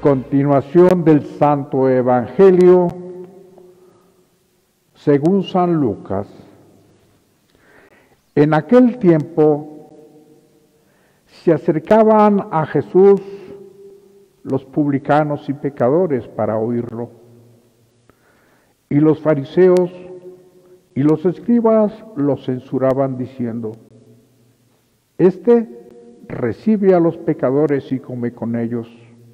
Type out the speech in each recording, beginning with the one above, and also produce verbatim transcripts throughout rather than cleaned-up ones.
Continuación del Santo Evangelio según San Lucas. En aquel tiempo se acercaban a Jesús los publicanos y pecadores para oírlo, y los fariseos y los escribas lo censuraban diciendo: Este recibe a los pecadores y come con ellos.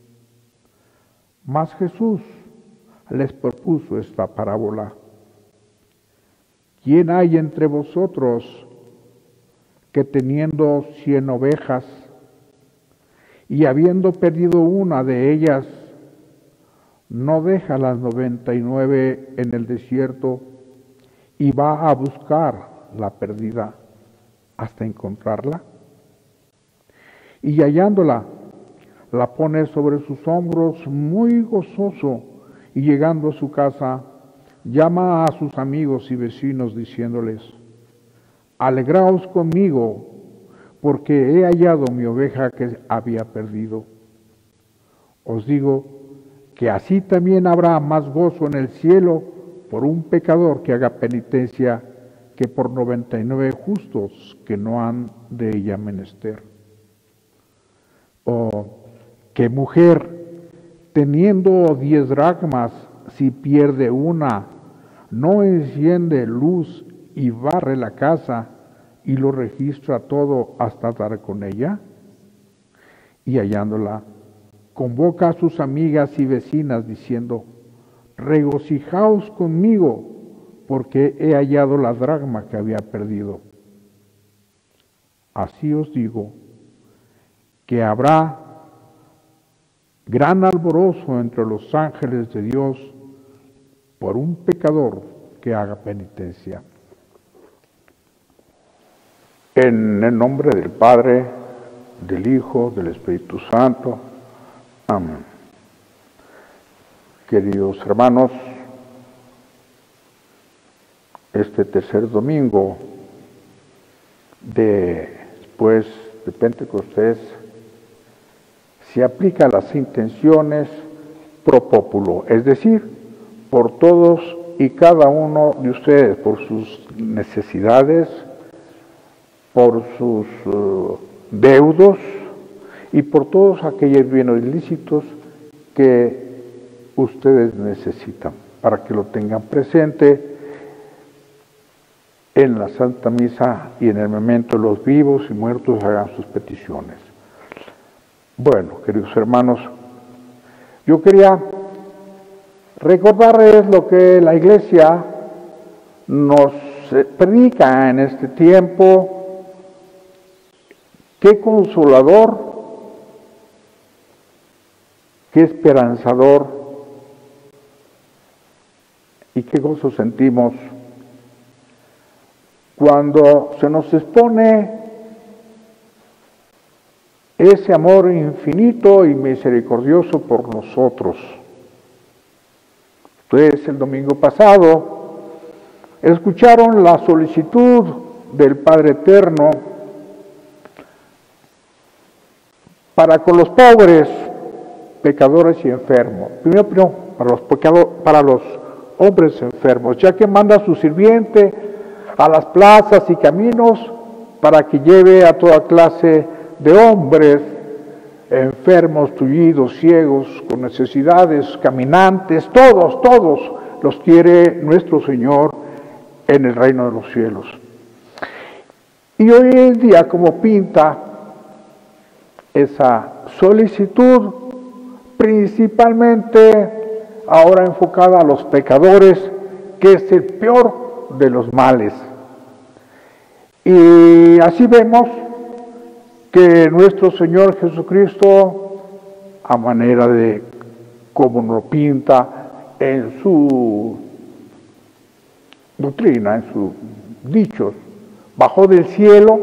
Mas Jesús les propuso esta parábola: ¿Quién hay entre vosotros que teniendo cien ovejas y habiendo perdido una de ellas, no deja las noventa y nueve en el desierto y va a buscar la perdida hasta encontrarla? Y hallándola, la pone sobre sus hombros muy gozoso, y llegando a su casa, llama a sus amigos y vecinos diciéndoles: Alegraos conmigo, porque he hallado mi oveja que había perdido. Os digo que así también habrá más gozo en el cielo por un pecador que haga penitencia que por noventa y nueve justos que no han de ella menester. O ¿qué mujer, teniendo diez dracmas, si pierde una, no enciende luz y barre la casa y lo registra todo hasta dar con ella? Y hallándola, convoca a sus amigas y vecinas diciendo: Regocijaos conmigo, porque he hallado la dracma que había perdido. Así os digo que habrá gran alborozo entre los ángeles de Dios por un pecador que haga penitencia. En el nombre del Padre, del Hijo, del Espíritu Santo. Amén. Queridos hermanos, este tercer domingo de, después de Pentecostés se aplica a las intenciones pro populo, es decir, por todos y cada uno de ustedes, por sus necesidades, por sus uh, deudos y por todos aquellos bienes ilícitos que ustedes necesitan, para que lo tengan presente en la Santa Misa y en el momento de los vivos y muertos hagan sus peticiones. Bueno, queridos hermanos, yo quería recordarles lo que la Iglesia nos predica en este tiempo. Qué consolador, qué esperanzador y qué gozo sentimos cuando se nos expone ese amor infinito y misericordioso por nosotros. Ustedes el domingo pasado escucharon la solicitud del Padre Eterno para con los pobres, pecadores y enfermos. Primero, primero para los pecadores, para los hombres enfermos, ya que manda a su sirviente a las plazas y caminos para que lleve a toda clase de hombres enfermos, tullidos, ciegos, con necesidades, caminantes, todos, todos los quiere nuestro Señor en el reino de los cielos. Y hoy en día, como pinta esa solicitud, principalmente ahora enfocada a los pecadores, que es el peor de los males. Y así vemos que nuestro Señor Jesucristo, a manera de como nos pinta en su doctrina, en sus dichos, bajó del cielo,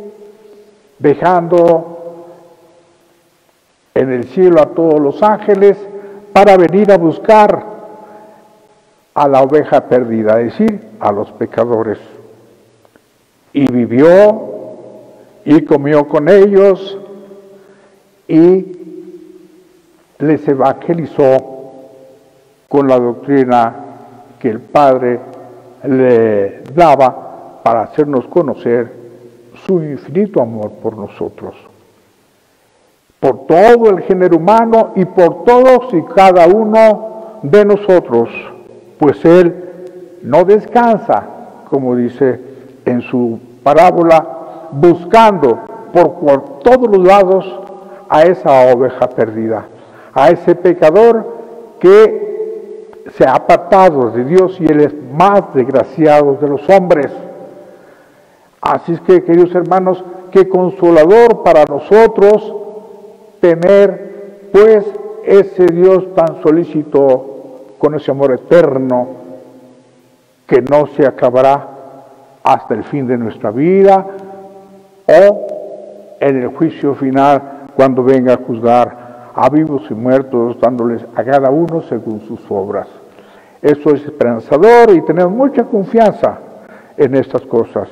dejando en el cielo a todos los ángeles para venir a buscar a la oveja perdida, es decir, a los pecadores. Y vivió y comió con ellos y les evangelizó con la doctrina que el Padre le daba para hacernos conocer su infinito amor por nosotros, por todo el género humano y por todos y cada uno de nosotros, pues Él no descansa, como dice en su parábola, buscando por, por todos los lados a esa oveja perdida, a ese pecador que se ha apartado de Dios y Él es más desgraciado de los hombres. Así es que, queridos hermanos, qué consolador para nosotros tener pues ese Dios tan solícito, con ese amor eterno que no se acabará hasta el fin de nuestra vida o en el juicio final cuando venga a juzgar a vivos y muertos, dándoles a cada uno según sus obras. Eso es esperanzador y tenemos mucha confianza en estas cosas.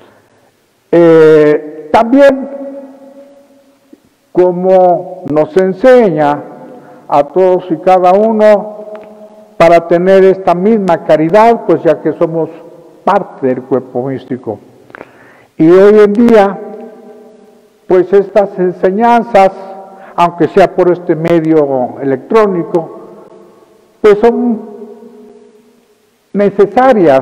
Eh, también, como nos enseña a todos y cada uno para tener esta misma caridad, pues ya que somos parte del cuerpo místico. Y hoy en día, pues estas enseñanzas, aunque sea por este medio electrónico, pues son necesarias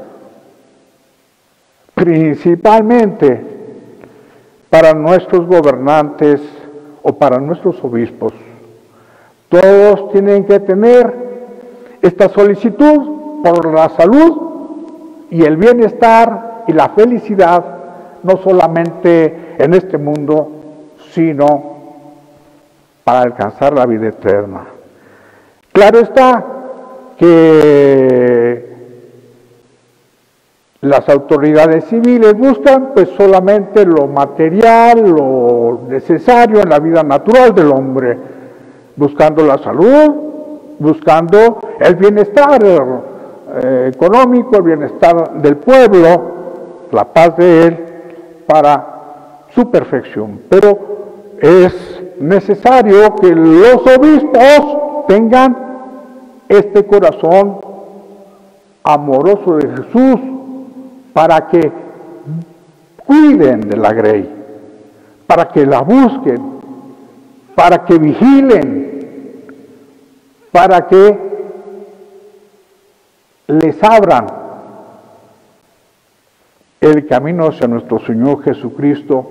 principalmente para nuestros gobernantes o para nuestros obispos. Todos tienen que tener esta solicitud por la salud y el bienestar y la felicidad, no solamente en este mundo, sino para alcanzar la vida eterna. Claro está que las autoridades civiles buscan pues solamente lo material, lo necesario en la vida natural del hombre, buscando la salud, buscando el bienestar eh, económico, el bienestar del pueblo, la paz de él, para su perfección. Pero es necesario que los obispos tengan este corazón amoroso de Jesús para que cuiden de la grey, para que la busquen, para que vigilen, para que les abran el camino hacia nuestro Señor Jesucristo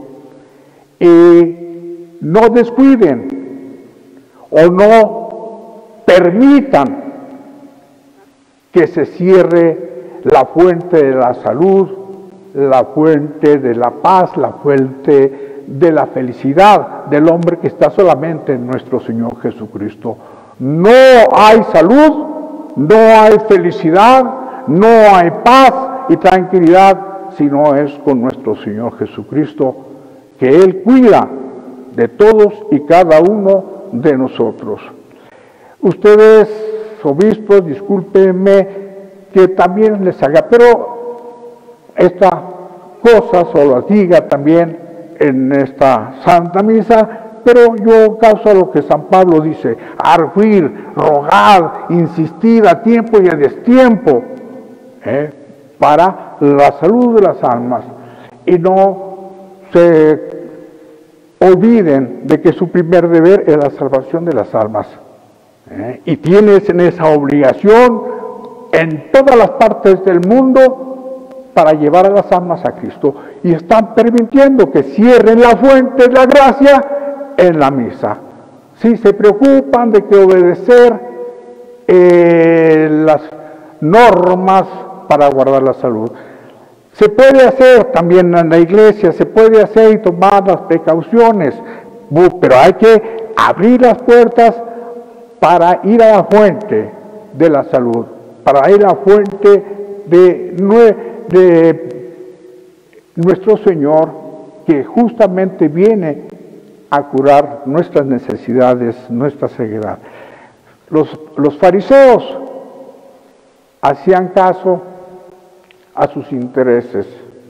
y no descuiden o no permitan que se cierre la fuente de la salud, la fuente de la paz, la fuente de la felicidad del hombre que está solamente en nuestro Señor Jesucristo. No hay salud, no hay felicidad, no hay paz y tranquilidad si no es con nuestro Señor Jesucristo, que Él cuida de todos y cada uno de nosotros. Ustedes, obispos, discúlpenme que también les haga, pero esta cosa solo las diga también en esta Santa Misa, pero yo causa lo que San Pablo dice: arguir, rogar, insistir a tiempo y a destiempo, ¿eh? para la salud de las almas, y no se olviden de que su primer deber es la salvación de las almas, ¿eh? y tienes en esa obligación en todas las partes del mundo para llevar a las almas a Cristo, y están permitiendo que cierren la fuente de la gracia en la misa. Si se preocupan de que obedecer eh, las normas para guardar la salud. Se puede hacer también en la iglesia, se puede hacer y tomar las precauciones, pero hay que abrir las puertas para ir a la fuente de la salud, para ir a la fuente de, de nuestro Señor, que justamente viene a curar nuestras necesidades, nuestra ceguedad. Los, los fariseos hacían caso a sus intereses.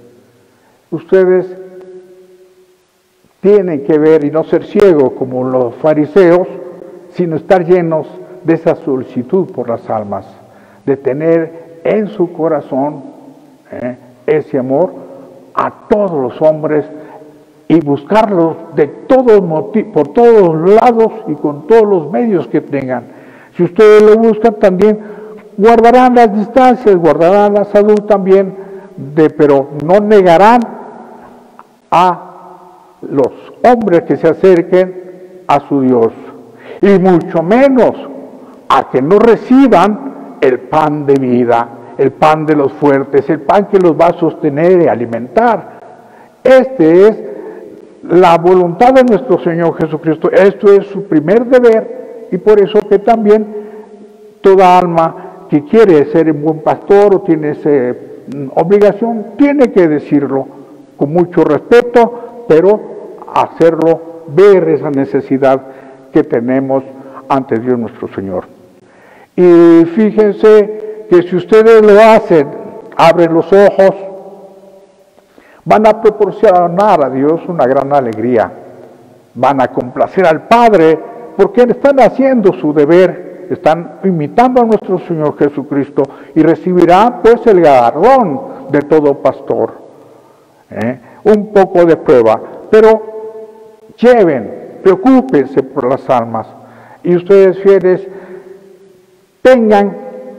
Ustedes tienen que ver y no ser ciegos como los fariseos, sino estar llenos de esa solicitud por las almas, de tener en su corazón eh, ese amor a todos los hombres y buscarlos de todos por todos lados y con todos los medios que tengan. Si ustedes lo buscan también, guardarán las distancias, guardarán la salud también, de, pero no negarán a los hombres que se acerquen a su Dios, y mucho menos a que no reciban el pan de vida, el pan de los fuertes, el pan que los va a sostener y alimentar. Este es la voluntad de nuestro Señor Jesucristo. Esto es su primer deber, y por eso que también toda alma que quiere ser un buen pastor o tiene esa obligación, tiene que decirlo con mucho respeto, pero hacerlo ver esa necesidad que tenemos ante Dios nuestro Señor. Y fíjense que si ustedes lo hacen, abren los ojos, van a proporcionar a Dios una gran alegría, van a complacer al Padre, porque están haciendo su deber, están imitando a nuestro Señor Jesucristo, y recibirán pues el galardón de todo pastor. ¿Eh? Un poco de prueba, pero lleven, preocúpense por las almas, y ustedes fieles tengan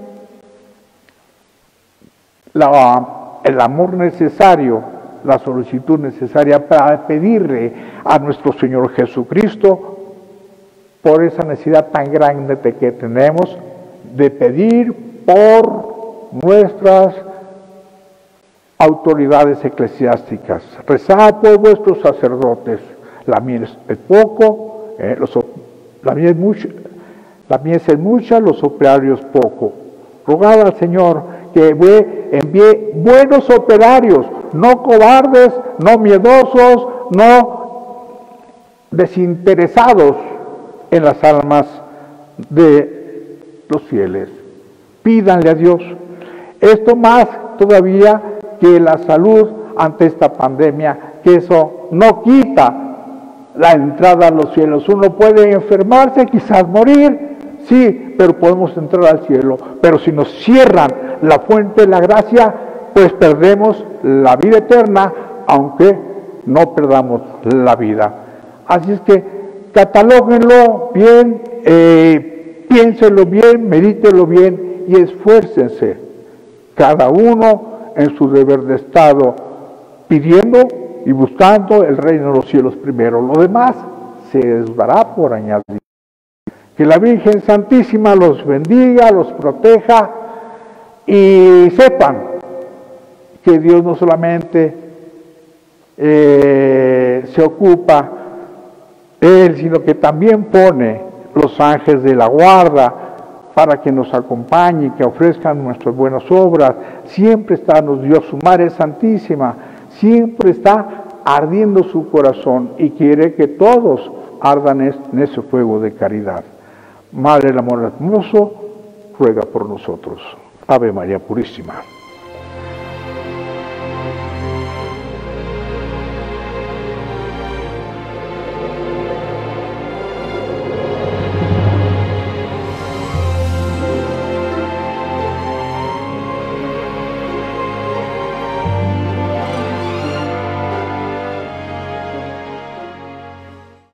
la, el amor necesario, la solicitud necesaria para pedirle a nuestro Señor Jesucristo por esa necesidad tan grande que tenemos de pedir por nuestras autoridades eclesiásticas. Rezad por vuestros sacerdotes. La mies es poco, eh, los, la, mies mucha, la mies es mucha, los operarios poco. Rogad al Señor que envíe buenos operarios, no cobardes, no miedosos, no desinteresados en las almas de los fieles. Pídanle a Dios. Esto más todavía que la salud ante esta pandemia, que eso no quita la entrada a los cielos. Uno puede enfermarse, quizás morir, sí, pero podemos entrar al cielo. Pero si nos cierran la fuente de la gracia, pues perdemos la vida eterna, aunque no perdamos la vida. Así es que catalóguenlo bien, eh, piénsenlo bien, medítenlo bien y esfuércense cada uno en su deber de estado, pidiendo y buscando el reino de los cielos primero. Lo demás se les dará por añadir. Que la Virgen Santísima los bendiga, los proteja, y sepan que Dios no solamente eh, se ocupa Él, sino que también pone los ángeles de la guarda para que nos acompañen, que ofrezcan nuestras buenas obras. Siempre está nos Dios, su Madre Santísima, siempre está ardiendo su corazón y quiere que todos ardan en ese fuego de caridad. Madre del amor hermoso, ruega por nosotros. Ave María Purísima.